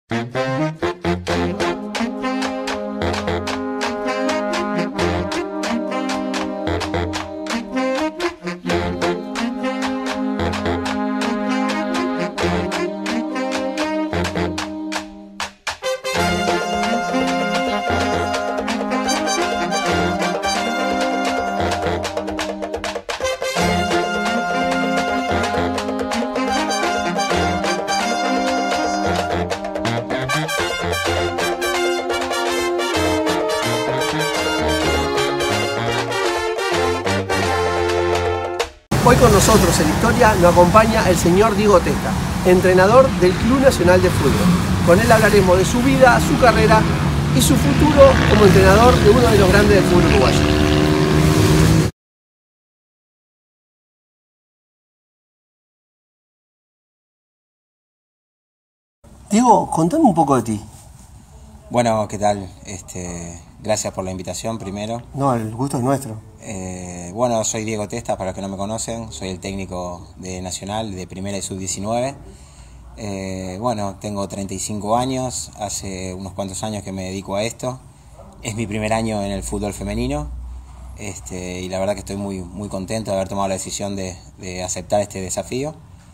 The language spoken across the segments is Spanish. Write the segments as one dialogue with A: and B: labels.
A: Hoy con nosotros en Historia nos acompaña el señor Diego Testa, entrenador del Club Nacional de Fútbol. Con él hablaremos de su vida, su carrera y su futuro como entrenador de uno de los grandes del fútbol uruguayo. Diego, contame un poco de ti.
B: Bueno, ¿qué tal? Gracias por la invitación primero.
A: No, el gusto es nuestro.
B: Bueno, soy Diego Testa, para los que no me conocen, soy el técnico de Nacional de Primera y Sub-19. Bueno, tengo 35 años, hace unos cuantos años que me dedico a esto. Es mi primer año en el fútbol femenino y la verdad que estoy muy contento de haber tomado la decisión de aceptar este desafío.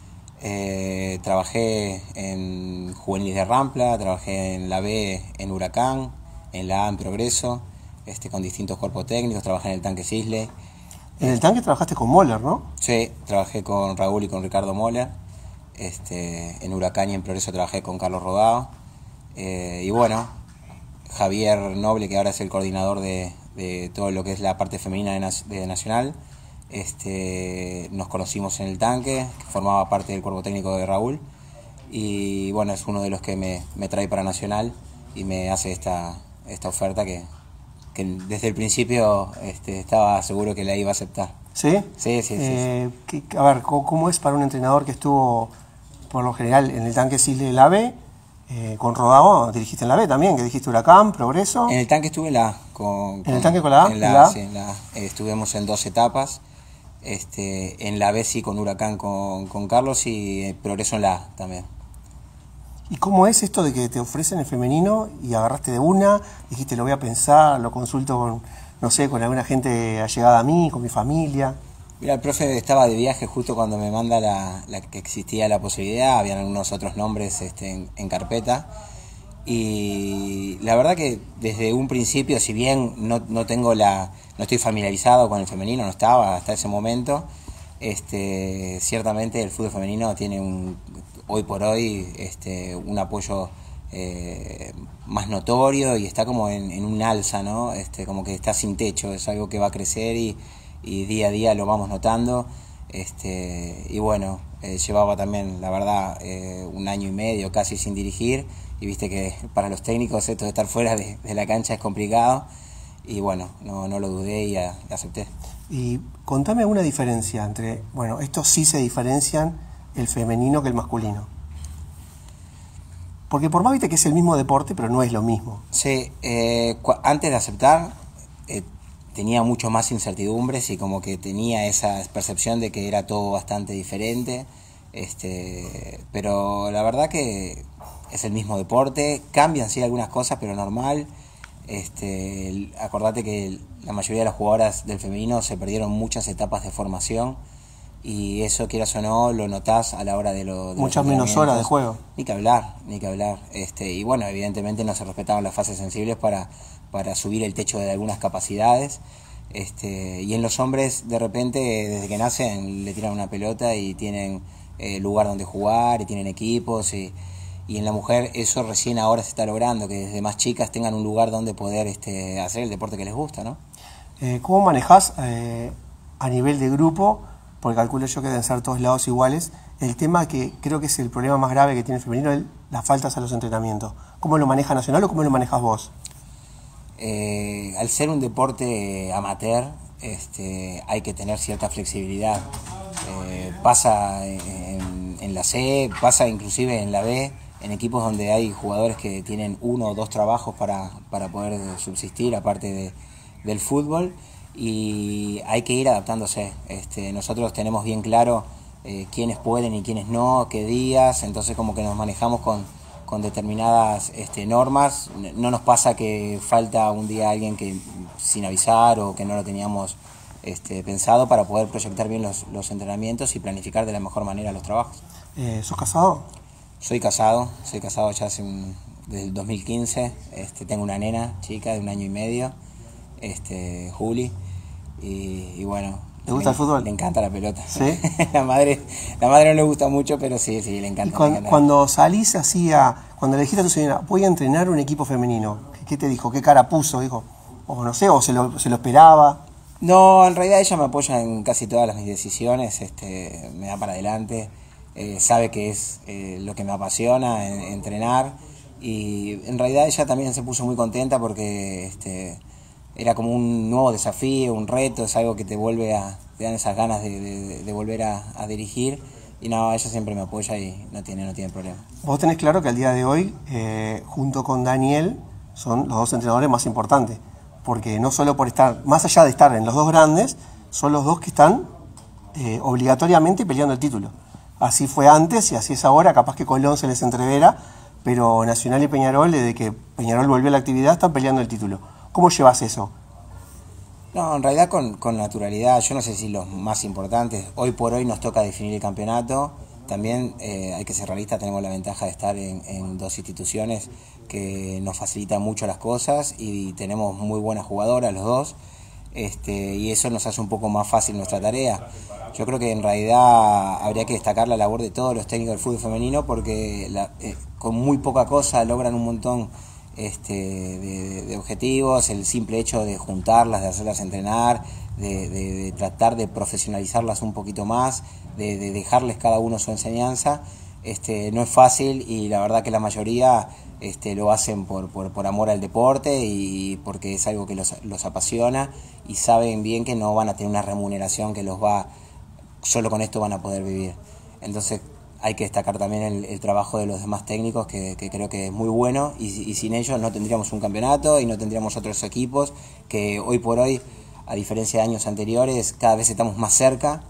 B: Trabajé en Juveniles de Rampla, trabajé en la B en Huracán, en la A en Progreso, con distintos cuerpos técnicos, trabajé en el Tanque Sisley.
A: En el Tanque trabajaste con Moller, ¿no?
B: Sí, trabajé con Raúl y con Ricardo Moller. En Huracán y en Progreso trabajé con Carlos Rodado. Y bueno, Javier Noble, que ahora es el coordinador de todo lo que es la parte femenina de Nacional. Nos conocimos en el Tanque, que formaba parte del cuerpo técnico de Raúl. Y bueno, es uno de los que me trae para Nacional y me hace esta oferta que desde el principio estaba seguro que la iba a aceptar.
A: ¿Sí?
B: Sí.
A: A ver, ¿cómo es para un entrenador que estuvo, por lo general, en el Tanque Sisley de la B, con Rodado, dirigiste en la B también, que dijiste Huracán, Progreso?
B: En el Tanque estuve en la A.
A: ¿En el Tanque con la A?
B: En la A, sí, en la A. Estuvimos en 2 etapas. En la B sí con Huracán con Carlos y Progreso en la A también.
A: ¿Y cómo es esto de que te ofrecen el femenino y agarraste de una, dijiste lo voy a pensar, lo consulto con, no sé, con alguna gente allegada a mí, con mi familia?
B: Mira, el profe estaba de viaje justo cuando me manda la que existía la posibilidad, habían algunos otros nombres en carpeta. Y la verdad que desde un principio, si bien no estoy familiarizado con el femenino, no estaba hasta ese momento, ciertamente el fútbol femenino tiene hoy por hoy un apoyo más notorio y está como en un alza, ¿no? Como que está sin techo, es algo que va a crecer y día a día lo vamos notando. Y bueno, llevaba también, la verdad, 1 año y medio casi sin dirigir, y viste que para los técnicos esto de estar fuera de la cancha es complicado, y bueno, no lo dudé y acepté.
A: Y contame alguna diferencia entre, bueno, estos sí se diferencian el femenino que el masculino. Porque por más viste que es el mismo deporte, pero no es lo mismo.
B: Sí, antes de aceptar tenía mucho más incertidumbres y como que tenía esa percepción de que era todo bastante diferente, pero la verdad que es el mismo deporte, cambian sí algunas cosas, pero normal. Acordate que la mayoría de las jugadoras del femenino se perdieron muchas etapas de formación y eso, quieras o no, lo notás a la hora de
A: muchas menos horas de juego.
B: Ni que hablar. Y bueno, evidentemente no se respetaban las fases sensibles para subir el techo de algunas capacidades. Y en los hombres, de repente, desde que nacen, le tiran una pelota y tienen lugar donde jugar y tienen equipos. Y en la mujer eso recién ahora se está logrando, que desde más chicas tengan un lugar donde poder hacer el deporte que les gusta, ¿no?
A: ¿Cómo manejás a nivel de grupo? Porque calculo yo que deben ser todos lados iguales, el tema que creo que es el problema más grave que tiene el femenino, es las faltas a los entrenamientos. ¿Cómo lo maneja Nacional o cómo lo manejas vos?
B: Al ser un deporte amateur, hay que tener cierta flexibilidad. Pasa en la C, pasa inclusive en la B, en equipos donde hay jugadores que tienen 1 o 2 trabajos para poder subsistir, aparte del fútbol, y hay que ir adaptándose. Nosotros tenemos bien claro quiénes pueden y quiénes no, qué días, entonces como que nos manejamos con con determinadas normas. No nos pasa que falta un día alguien que sin avisar o que no lo teníamos pensado para poder proyectar bien los entrenamientos y planificar de la mejor manera los trabajos.
A: ¿Sos casado?
B: Soy casado ya desde el 2015, tengo una nena chica de 1 año y medio, Juli, y bueno.
A: ¿Le gusta el fútbol?
B: Le encanta la pelota.
A: ¿Sí?
B: La madre no le gusta mucho, pero sí, le encanta.
A: ¿Y cuando salís así cuando le dijiste a tu señora, voy a entrenar un equipo femenino, qué te dijo? ¿Qué cara puso? Dijo, o no sé, o se lo esperaba.
B: No, en realidad ella me apoya en casi todas mis decisiones, me da para adelante, sabe que es lo que me apasiona, entrenar, y en realidad ella también se puso muy contenta porque era como un nuevo desafío, un reto, es algo que te dan esas ganas de volver a dirigir, y no, ella siempre me apoya y no tiene problema.
A: Vos tenés claro que al día de hoy, junto con Daniel, son los 2 entrenadores más importantes, porque no solo por estar, más allá de estar en los 2 grandes, son los 2 que están obligatoriamente peleando el título. Así fue antes y así es ahora, capaz que Colón se les entrevera, pero Nacional y Peñarol, desde que Peñarol volvió a la actividad, están peleando el título. ¿Cómo llevas eso?
B: No, en realidad con naturalidad, yo no sé si los más importantes, hoy por hoy nos toca definir el campeonato, también hay que ser realistas, tenemos la ventaja de estar en 2 instituciones que nos facilitan mucho las cosas y tenemos muy buenas jugadoras los 2, y eso nos hace un poco más fácil nuestra tarea. Yo creo que en realidad habría que destacar la labor de todos los técnicos del fútbol femenino porque con muy poca cosa logran un montón de objetivos, el simple hecho de juntarlas, de hacerlas entrenar, de tratar de profesionalizarlas un poquito más, de dejarles cada uno su enseñanza, no es fácil y la verdad que la mayoría lo hacen por amor al deporte y porque es algo que los apasiona y saben bien que no van a tener una remuneración que solo con esto van a poder vivir. Entonces hay que destacar también el trabajo de los demás técnicos que creo que es muy bueno y sin ellos no tendríamos un campeonato y no tendríamos otros equipos que hoy por hoy, a diferencia de años anteriores, cada vez estamos más cerca.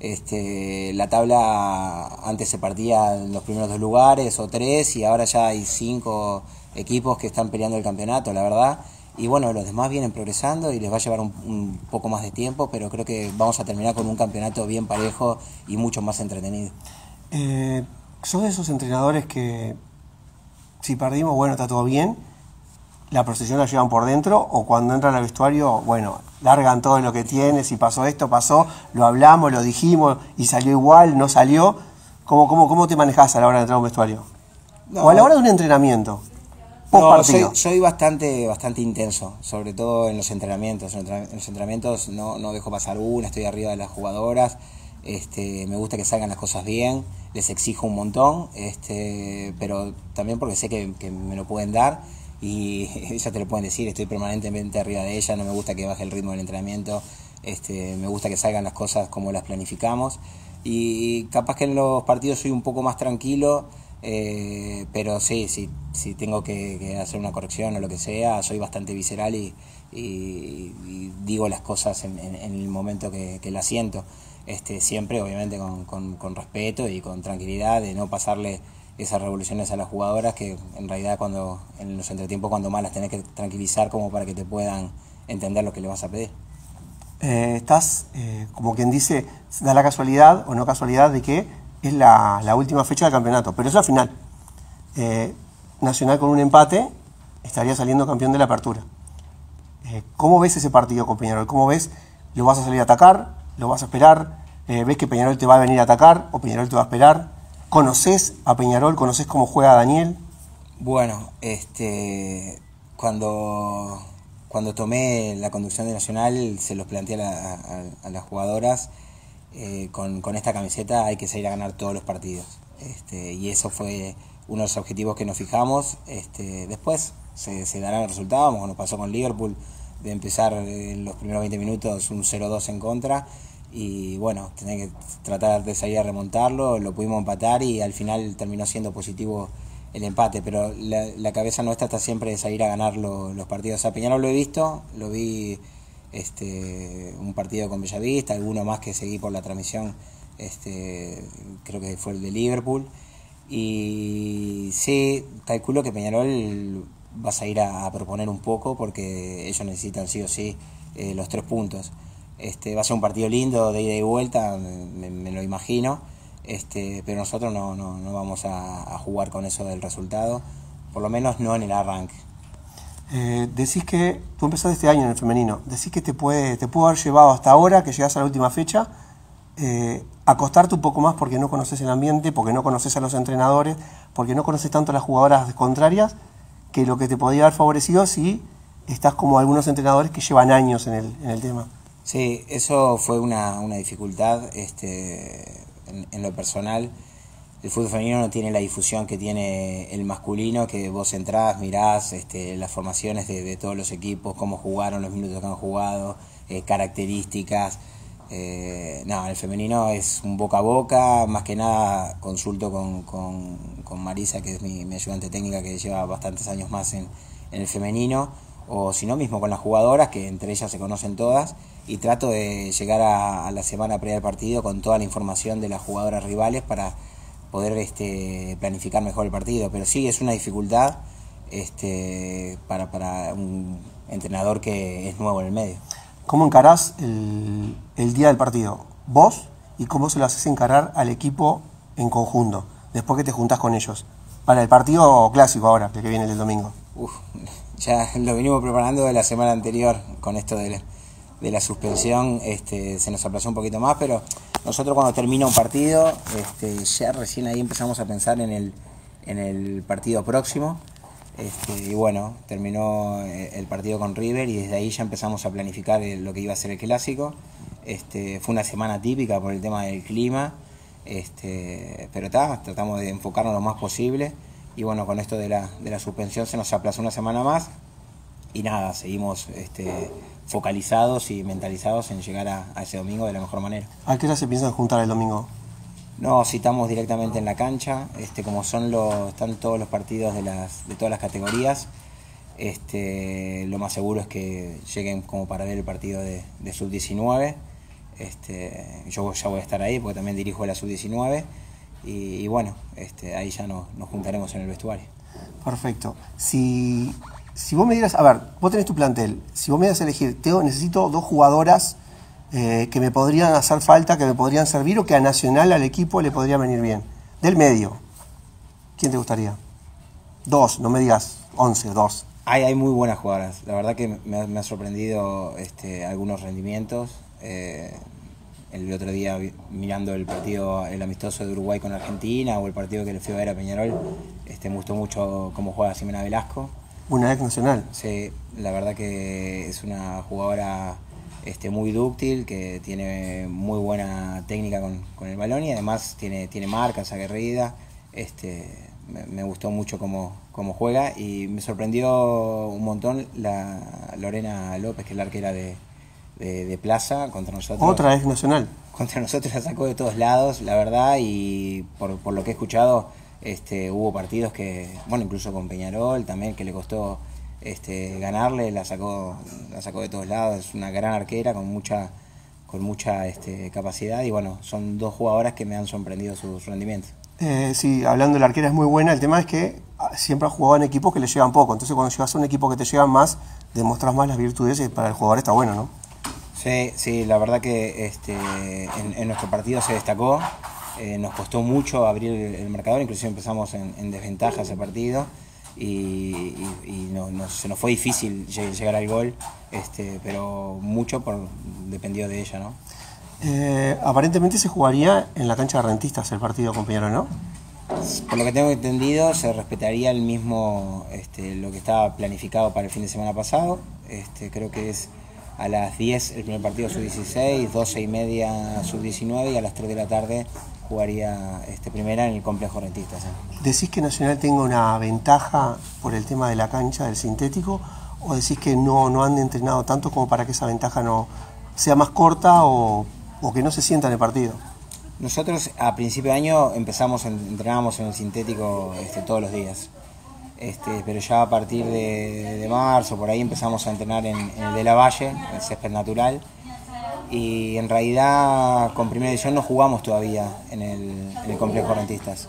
B: La tabla antes se partía en los primeros 2 lugares o 3 y ahora ya hay 5 equipos que están peleando el campeonato, la verdad. Y bueno, los demás vienen progresando y les va a llevar un poco más de tiempo, pero creo que vamos a terminar con un campeonato bien parejo y mucho más entretenido.
A: ¿Sos de esos entrenadores que si perdimos, bueno, está todo bien, la procesión la llevan por dentro, o cuando entran al vestuario, bueno, largan todo lo que tiene, si pasó esto, pasó, lo hablamos, lo dijimos y salió igual, no salió? ¿Cómo te manejás a la hora de entrar a un vestuario? No. O a la hora de un entrenamiento.
B: No, soy bastante intenso, sobre todo en los entrenamientos. En los entrenamientos no dejo pasar una, estoy arriba de las jugadoras, me gusta que salgan las cosas bien, les exijo un montón, pero también porque sé que me lo pueden dar y ellas te lo pueden decir, estoy permanentemente arriba de ellas, no me gusta que baje el ritmo del entrenamiento, me gusta que salgan las cosas como las planificamos y capaz que en los partidos soy un poco más tranquilo. Pero sí, tengo que hacer una corrección o lo que sea, soy bastante visceral y digo las cosas en el momento que las siento, siempre obviamente con respeto y con tranquilidad, de no pasarle esas revoluciones a las jugadoras que en realidad en los entretiempos cuando más las tenés que tranquilizar como para que te puedan entender lo que le vas a pedir.
A: Estás, como quien dice, da la casualidad o no casualidad de que es la última fecha del campeonato, pero es la final. Nacional con un empate estaría saliendo campeón de la apertura. ¿Cómo ves ese partido con Peñarol? ¿Cómo ves? ¿Lo vas a salir a atacar? ¿Lo vas a esperar? ¿Ves que Peñarol te va a venir a atacar o Peñarol te va a esperar? ¿Conoces a Peñarol? ¿Conoces cómo juega Daniel?
B: Bueno, cuando tomé la conducción de Nacional se los planteé a las jugadoras. Con esta camiseta hay que salir a ganar todos los partidos, y eso fue uno de los objetivos que nos fijamos. Después se darán los resultados, como nos pasó con Liverpool, de empezar en los primeros 20 minutos un 0-2 en contra y bueno, tener que tratar de salir a remontarlo, lo pudimos empatar y al final terminó siendo positivo el empate, pero la cabeza nuestra está siempre de salir a ganar los partidos. A Peñarol lo he visto, lo vi un partido con Bellavista, alguno más que seguí por la transmisión, creo que fue el de Liverpool, Y sí, calculo que Peñarol vas a ir a proponer un poco porque ellos necesitan sí o sí los 3 puntos. Va a ser un partido lindo de ida y vuelta, me lo imagino, pero nosotros no vamos a jugar con eso del resultado, por lo menos no en el arranque.
A: Decís que tú empezaste este año en el femenino, decís que te pudo haber llevado hasta ahora, que llegas a la última fecha, acostarte un poco más porque no conoces el ambiente, porque no conoces a los entrenadores, porque no conoces tanto a las jugadoras contrarias, que lo que te podría haber favorecido si estás como algunos entrenadores que llevan años en el tema.
B: Sí, eso fue una dificultad en lo personal. El fútbol femenino no tiene la difusión que tiene el masculino, que vos entrás, mirás las formaciones de todos los equipos, cómo jugaron, los minutos que han jugado, características. No, el femenino es un boca a boca, más que nada consulto con Marisa, que es mi ayudante técnica, que lleva bastantes años más en el femenino, o si no mismo con las jugadoras, que entre ellas se conocen todas, y trato de llegar a la semana previa del partido con toda la información de las jugadoras rivales para poder planificar mejor el partido. Pero sí, es una dificultad para un entrenador que es nuevo en el medio.
A: ¿Cómo encarás el día del partido? Vos, y cómo se lo haces encarar al equipo en conjunto, después que te juntás con ellos. Para el partido clásico ahora, que viene el domingo.
B: Ya lo venimos preparando de la semana anterior con esto de la suspensión. Se nos aplazó un poquito más, pero nosotros cuando termina un partido, ya recién ahí empezamos a pensar en el partido próximo. Y bueno, terminó el partido con River y desde ahí ya empezamos a planificar lo que iba a ser el clásico. Fue una semana típica por el tema del clima, pero tratamos de enfocarnos lo más posible. Y bueno, con esto de la suspensión se nos aplazó una semana más y nada, seguimos focalizados y mentalizados en llegar a ese domingo de la mejor manera.
A: ¿A qué hora se piensan juntar el domingo?
B: No, citamos directamente en la cancha, como están todos los partidos de todas las categorías, lo más seguro es que lleguen como para ver el partido de sub-19. Yo ya voy a estar ahí porque también dirijo la sub-19 y bueno, ahí ya nos juntaremos en el vestuario.
A: Perfecto. Si vos me dieras, a ver, vos tenés tu plantel, si vos me dieras a elegir, necesito 2 jugadoras que me podrían hacer falta, que me podrían servir o que a Nacional, al equipo, le podría venir bien. Del medio, ¿quién te gustaría? 2, no me digas 11, 2.
B: Hay muy buenas jugadoras. La verdad que me ha sorprendido algunos rendimientos. El otro día mirando el partido, el amistoso de Uruguay con Argentina o el partido que le fui a ver a Peñarol, me gustó mucho cómo juega Ximena Velasco.
A: Una ex Nacional.
B: Sí, la verdad que es una jugadora muy dúctil, que tiene muy buena técnica con el balón y además tiene marcas, aguerrida. Me gustó mucho cómo juega y me sorprendió un montón la Lorena López, que es la arquera de Plaza, contra nosotros.
A: Otra ex Nacional.
B: Contra nosotros la sacó de todos lados, la verdad, y por lo que he escuchado, hubo partidos que, bueno, incluso con Peñarol también, que le costó ganarle, la sacó de todos lados. Es una gran arquera con mucha capacidad y bueno, son 2 jugadoras que me han sorprendido sus rendimientos.
A: Sí, hablando de la arquera es muy buena. El tema es que siempre ha jugado en equipos que le llevan poco. Entonces cuando llegas a un equipo que te llevan más, demostrás más las virtudes y para el jugador está bueno, ¿no?
B: Sí, la verdad que en nuestro partido se destacó. Nos costó mucho abrir el marcador, inclusive empezamos en desventaja ese partido y se nos fue difícil llegar al gol, pero mucho dependió de ella, ¿no?
A: Aparentemente se jugaría en la cancha de Rentistas el partido con Peñarol, ¿no?
B: Por lo que tengo entendido, se respetaría el mismo lo que estaba planificado para el fin de semana pasado. Creo que es a las 10 el primer partido sub-16, 12:30 sub-19 y a las 3 de la tarde jugaría primera en el complejo Rentistas.
A: ¿Decís que Nacional tenga una ventaja por el tema de la cancha, del sintético, o decís que no han entrenado tanto como para que esa ventaja no sea más corta o que no se sienta en el partido?
B: Nosotros a principio de año entrenábamos en el sintético todos los días, pero ya a partir de marzo por ahí empezamos a entrenar en el de la Valle, el césped natural, y en realidad con primera edición no jugamos todavía en el complejo Rentistas,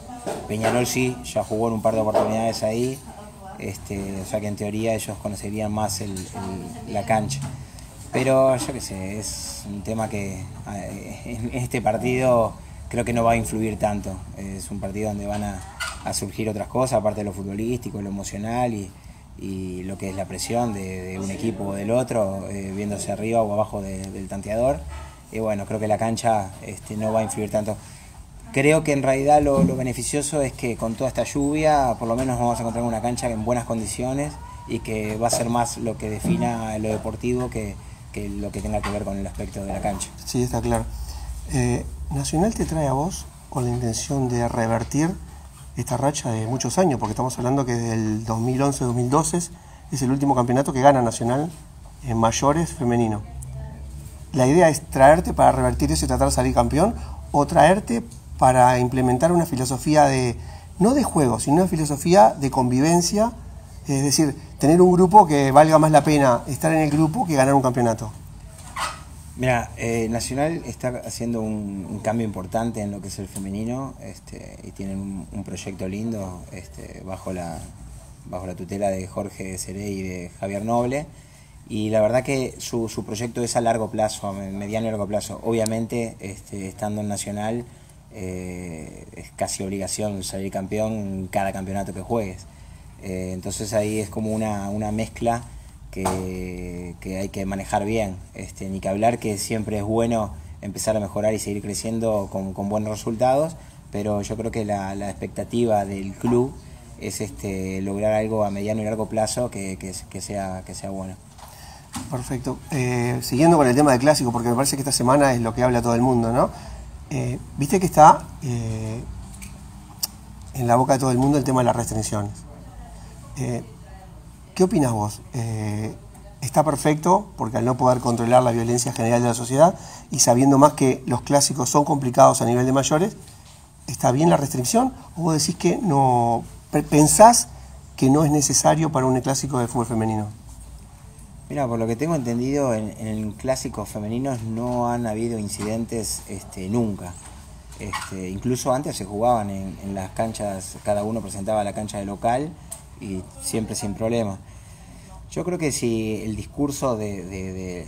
B: Peñarol sí, ya jugó en un par de oportunidades ahí, o sea que en teoría ellos conocerían más la cancha. Pero yo qué sé, es un tema que en este partido creo que no va a influir tanto. Es un partido donde van a surgir otras cosas, aparte de lo futbolístico, lo emocional y lo que es la presión de un equipo o del otro, viéndose arriba o abajo del tanteador. Y bueno, creo que la cancha no va a influir tanto. Creo que en realidad lo beneficioso es que con toda esta lluvia por lo menos vamos a encontrar una cancha en buenas condiciones y que va a ser más lo que defina lo deportivo que lo que tenga que ver con el aspecto de la cancha.
A: Sí, está claro. Nacional te trae a vos con la intención de revertir esta racha de muchos años, porque estamos hablando que desde el 2011-2012 es el último campeonato que gana Nacional en mayores femenino. ¿La idea es traerte para revertir eso y tratar de salir campeón o traerte para implementar una filosofía no de juego, sino una filosofía de convivencia? Es decir, tener un grupo que valga más la pena estar en el grupo que ganar un campeonato.
B: Mira, Nacional está haciendo un cambio importante en lo que es el femenino, y tienen un proyecto lindo bajo la tutela de Jorge Seré y de Javier Noble. Y la verdad que su proyecto es a largo plazo, a mediano y largo plazo. Obviamente, estando en Nacional, es casi obligación salir campeón en cada campeonato que juegues. Entonces ahí es como una mezcla que hay que manejar bien. Ni que hablar que siempre es bueno empezar a mejorar y seguir creciendo con buenos resultados, pero yo creo que la expectativa del club es lograr algo a mediano y largo plazo que sea bueno.
A: Perfecto. Siguiendo con el tema del clásico, porque me parece que esta semana es lo que habla todo el mundo, ¿no? Viste que está en la boca de todo el mundo el tema de las restricciones. ¿Qué opinas vos? ¿Está perfecto porque al no poder controlar la violencia general de la sociedad y sabiendo más que los clásicos son complicados a nivel de mayores, está bien la restricción? ¿O vos decís que no, pensás que no es necesario para un clásico de fútbol femenino?
B: Mira, por lo que tengo entendido, en clásicos femeninos no han habido incidentes nunca. Incluso antes se jugaban en las canchas, cada uno presentaba la cancha de local y siempre sin problema. Yo creo que si el discurso del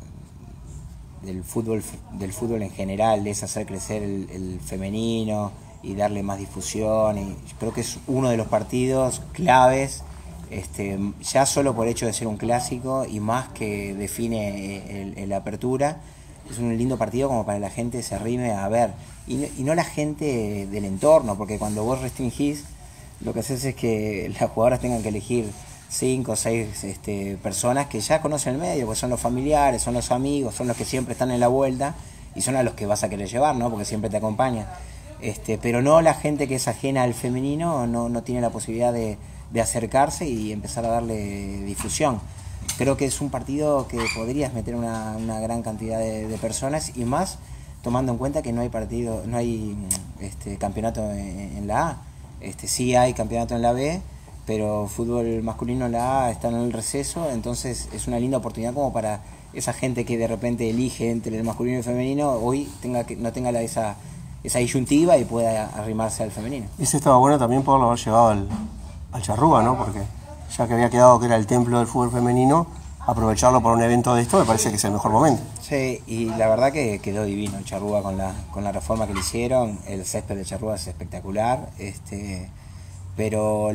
B: fútbol en general es hacer crecer el femenino y darle más difusión, y creo que es uno de los partidos claves, ya solo por hecho de ser un clásico y más que define la apertura. Es un lindo partido como para que la gente se arrime a ver y no la gente del entorno, porque cuando vos restringís lo que haces es que las jugadoras tengan que elegir 5 o 6 personas que ya conocen el medio, pues son los familiares, son los amigos, son los que siempre están en la vuelta y son a los que vas a querer llevar, ¿no? Porque siempre te acompañan. Pero no la gente que es ajena al femenino, no tiene la posibilidad de acercarse y empezar a darle difusión. Creo que es un partido que podrías meter una gran cantidad de personas y más tomando en cuenta que no hay campeonato en la A. Sí hay campeonato en la B, pero fútbol masculino en la A está en el receso, entonces es una linda oportunidad como para esa gente que de repente elige entre el masculino y el femenino, hoy no tenga esa disyuntiva y pueda arrimarse al femenino.
A: Ese estaba bueno también poderlo haber llevado al Charrúa, ¿no? Porque ya que había quedado que era el templo del fútbol femenino, aprovecharlo para un evento de esto me parece que es el mejor momento.
B: Sí, y la verdad que quedó divino el Charrúa con la reforma que le hicieron. El césped de Charrúa es espectacular, pero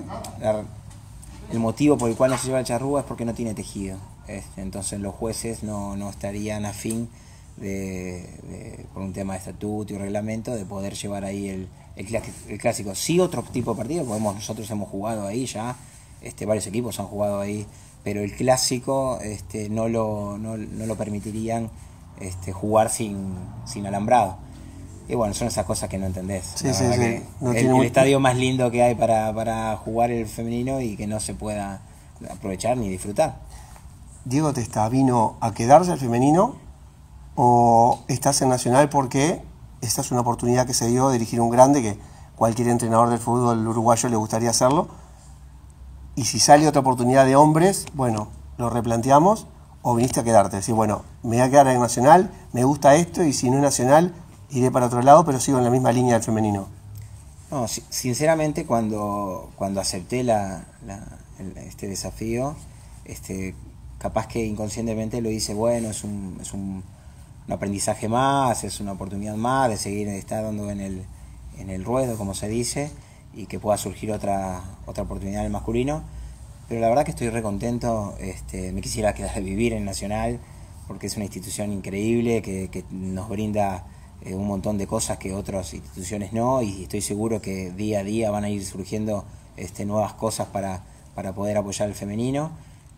B: el motivo por el cual no se lleva el Charrúa es porque no tiene tejido. Entonces los jueces no estarían afín por un tema de estatuto y reglamento de poder llevar ahí el clásico. Sí, otro tipo de partido, nosotros hemos jugado ahí ya, varios equipos han jugado ahí, pero el clásico no lo permitirían jugar sin alambrado. Y bueno, son esas cosas que no entendés.
A: Sí.
B: No el estadio más lindo que hay para jugar el femenino y que no se pueda aprovechar ni disfrutar.
A: ¿Diego Testa vino a quedarse al femenino o estás en Nacional porque esta es una oportunidad que se dio de dirigir un grande que cualquier entrenador del fútbol uruguayo le gustaría hacerlo? Y si sale otra oportunidad de hombres, bueno, lo replanteamos, o viniste a quedarte, decir, bueno, me voy a quedar en Nacional, me gusta esto y si no es Nacional iré para otro lado, pero sigo en la misma línea del femenino.
B: No, sinceramente cuando acepté este desafío, capaz que inconscientemente lo hice, bueno, un aprendizaje más, es una oportunidad más de seguir estando en el ruedo, como se dice, y que pueda surgir otra oportunidad en el masculino. Pero la verdad que estoy re contento, me quisiera quedar a vivir en Nacional, porque es una institución increíble que nos brinda un montón de cosas que otras instituciones no, y estoy seguro que día a día van a ir surgiendo nuevas cosas para poder apoyar al femenino.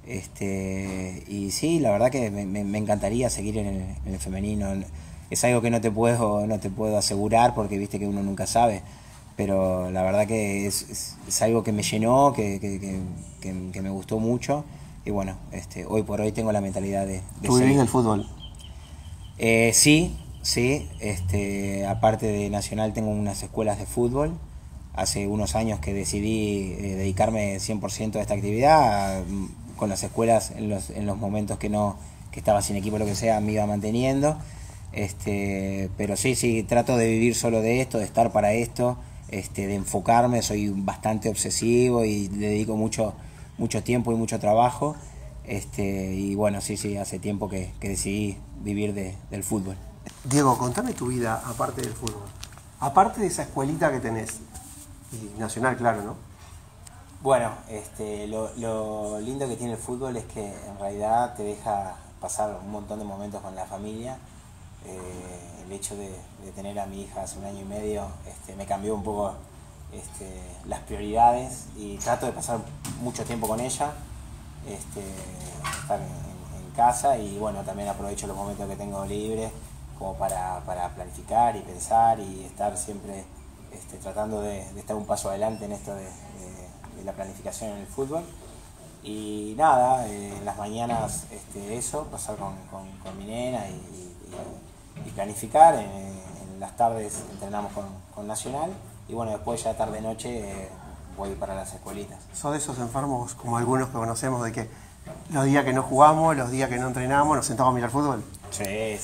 B: Y sí, la verdad que me encantaría seguir en el femenino. Es algo que no te puedo asegurar porque viste que uno nunca sabe, pero la verdad que es algo que me llenó, que me gustó mucho, y bueno, hoy por hoy tengo la mentalidad de
A: ¿Tú vivís del fútbol?
B: Sí, aparte de Nacional tengo unas escuelas de fútbol. Hace unos años que decidí dedicarme 100% a esta actividad. Con las escuelas en los momentos que estaba sin equipo, lo que sea, me iba manteniendo. Pero sí, trato de vivir solo de esto, de estar para esto, de enfocarme. Soy bastante obsesivo y le dedico mucho tiempo y mucho trabajo. Y bueno, sí, hace tiempo que decidí vivir del fútbol.
A: Diego, contame tu vida aparte del fútbol. Aparte de esa escuelita que tenés, y Nacional, claro, ¿no?
B: Bueno, lo lindo que tiene el fútbol es que en realidad te deja pasar un montón de momentos con la familia. El hecho de tener a mi hija hace 1 año y medio me cambió un poco las prioridades, y trato de pasar mucho tiempo con ella, estar en casa, y bueno, también aprovecho los momentos que tengo libres como para planificar y pensar y estar siempre tratando de estar un paso adelante en esto de la planificación en el fútbol. Y nada, en las mañanas eso, pasar con mi nena y planificar. En las tardes entrenamos con Nacional, y bueno, después ya tarde-noche voy para las escuelitas.
A: ¿Sos de esos enfermos, como algunos que conocemos, de que los días que no jugamos, los días que no entrenamos, nos sentamos a mirar fútbol?
B: Sí.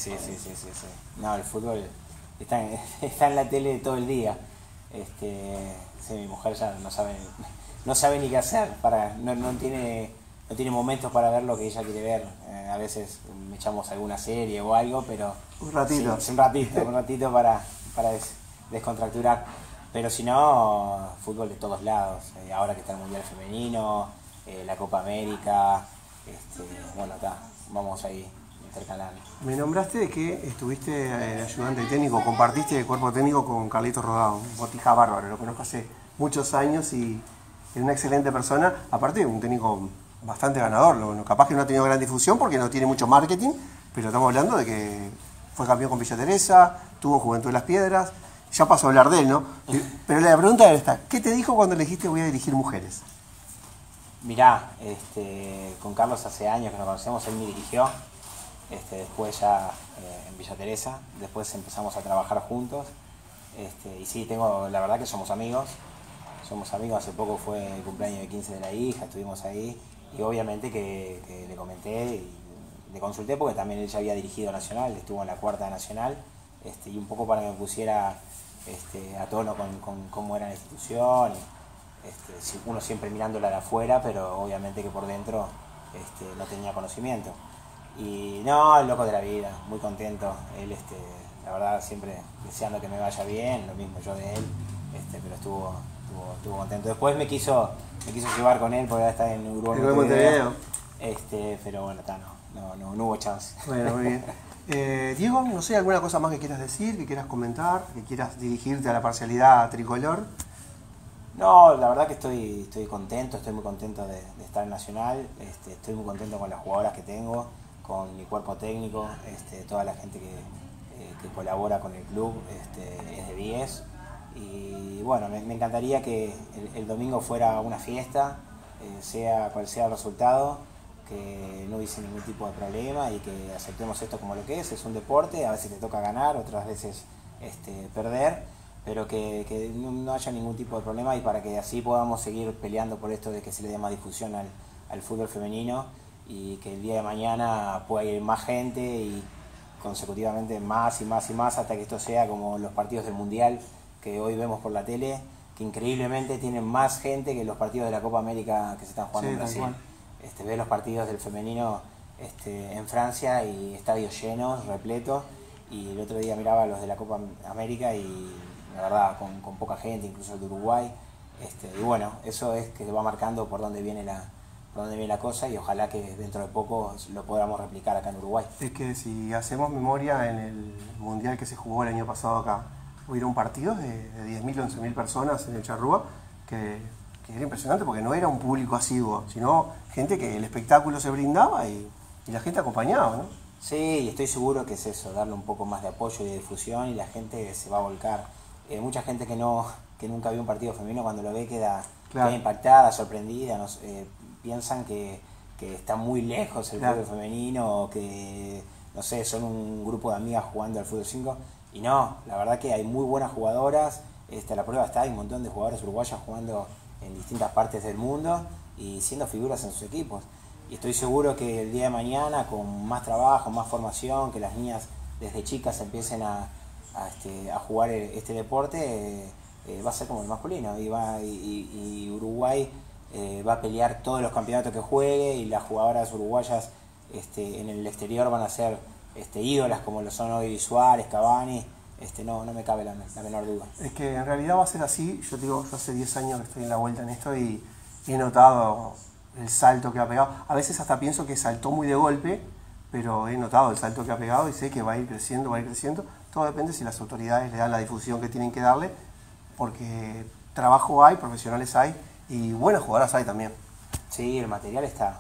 B: No, el fútbol está en la tele todo el día. Sí, mi mujer ya no sabe ni qué hacer, no tiene momentos para ver lo que ella quiere ver. A veces me echamos alguna serie o algo, pero
A: Un ratito.
B: Sí, un ratito para descontracturar. Pero si no, fútbol de todos lados. Ahora que está el Mundial Femenino, la Copa América, bueno, acá vamos ahí intercalando.
A: Me nombraste de que estuviste ayudante técnico, compartiste el cuerpo técnico con Carlitos Rodado, un botija bárbaro, lo conozco hace muchos años y es una excelente persona, aparte un técnico bastante ganador, capaz que no ha tenido gran difusión porque no tiene mucho marketing, pero estamos hablando de que fue campeón con Villa Teresa, tuvo Juventud de las Piedras, ya pasó a hablar de él, ¿no? Pero la pregunta era esta, ¿qué te dijo cuando le dijiste voy a dirigir mujeres?
B: Mirá, con Carlos hace años que nos conocemos, él me dirigió, después ya en Villa Teresa, después empezamos a trabajar juntos, y sí, la verdad que somos amigos, hace poco fue el cumpleaños de 15 de la hija, estuvimos ahí, y obviamente que le comenté y le consulté porque también él ya había dirigido Nacional, estuvo en la cuarta de Nacional, y un poco para que me pusiera a tono con cómo era la institución, uno siempre mirándola de afuera, pero obviamente que por dentro no tenía conocimiento. Y no, el loco de la vida, muy contento, él la verdad siempre deseando que me vaya bien, lo mismo yo de él, pero estuvo contento. Después me quiso llevar con él porque ahora está en Uruguay,
A: Montevideo.
B: Pero bueno, no hubo chance.
A: Bueno, muy bien. Diego, no sé, ¿alguna cosa más que quieras decir, que quieras comentar, que quieras dirigirte a la parcialidad tricolor?
B: No, la verdad que estoy contento, estoy muy contento de estar en Nacional, estoy muy contento con las jugadoras que tengo, con mi cuerpo técnico, toda la gente que colabora con el club, es de 10. Y bueno, me encantaría que el domingo fuera una fiesta, sea cual sea el resultado, que no hubiese ningún tipo de problema y que aceptemos esto como lo que es un deporte, a veces te toca ganar, otras veces perder, pero que no haya ningún tipo de problema, y para que así podamos seguir peleando por esto de que se le dé más difusión al fútbol femenino, y que el día de mañana pueda ir más gente y consecutivamente más y más y más hasta que esto sea como los partidos del Mundial que hoy vemos por la tele, que increíblemente tienen más gente que los partidos de la Copa América que se están jugando
A: Sí,
B: en
A: tal
B: Brasil.
A: cual.
B: Ves los partidos del femenino en Francia y estadios llenos, repletos, y el otro día miraba los de la Copa América y la verdad con poca gente, incluso el de Uruguay. Y bueno, eso es que va marcando por dónde viene la cosa, y ojalá que dentro de poco lo podamos replicar acá en Uruguay.
A: Es que si hacemos memoria, en el mundial que se jugó el año pasado acá, hubieron partidos de 10.000 o 11.000 personas en el Charrúa, que era impresionante porque no era un público asiduo, sino gente que el espectáculo se brindaba y la gente acompañaba, ¿no?
B: Sí, y estoy seguro que es eso, darle un poco más de apoyo y de difusión, y la gente se va a volcar. Mucha gente que nunca vio un partido femenino, cuando lo ve queda impactada, sorprendida, piensan que está muy lejos el fútbol femenino, o que, no sé, son un grupo de amigas jugando al fútbol 5, y no, la verdad que hay muy buenas jugadoras, la prueba está, hay un montón de jugadoras uruguayas jugando en distintas partes del mundo y siendo figuras en sus equipos. Y estoy seguro que el día de mañana, con más trabajo, más formación, que las niñas desde chicas empiecen a jugar este deporte, va a ser como el masculino, y Uruguay va a pelear todos los campeonatos que juegue, y las jugadoras uruguayas en el exterior van a ser ídolas como lo son hoy Suárez, Cavani. No me cabe la menor duda.
A: Es que en realidad va a ser así. Yo te digo, yo hace 10 años que estoy en la vuelta en esto y he notado el salto que ha pegado. A veces hasta pienso que saltó muy de golpe, pero he notado el salto que ha pegado y sé que va a ir creciendo, va a ir creciendo. Todo depende si las autoridades le dan la difusión que tienen que darle, porque trabajo hay, profesionales hay y buenas jugadoras hay también.
B: Sí, el material está.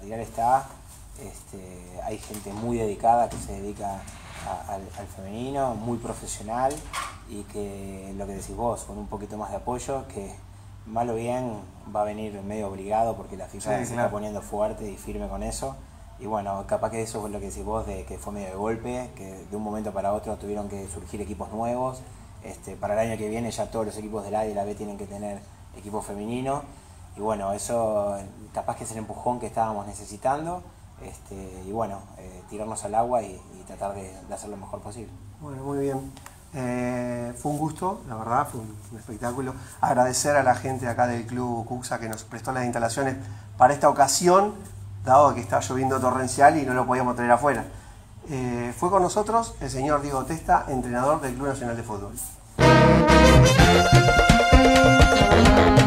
B: Hay gente muy dedicada que se dedica al femenino, muy profesional, y que lo que decís vos, con un poquito más de apoyo, que mal o bien va a venir medio obligado, porque la FIFA se está poniendo fuerte y firme con eso. Y bueno, capaz que eso es lo que decís vos, de que fue medio de golpe, que de un momento para otro tuvieron que surgir equipos nuevos. Para el año que viene ya todos los equipos del A y de la B tienen que tener equipo femenino. Y bueno, eso capaz que es el empujón que estábamos necesitando. Y bueno, tirarnos al agua y tratar de hacer lo mejor posible.
A: Bueno, muy bien. Fue un gusto, la verdad, fue un espectáculo. Agradecer a la gente acá del Club Cuxa que nos prestó las instalaciones para esta ocasión, dado que estaba lloviendo torrencial y no lo podíamos traer afuera. Fue con nosotros el señor Diego Testa, entrenador del Club Nacional de Fútbol.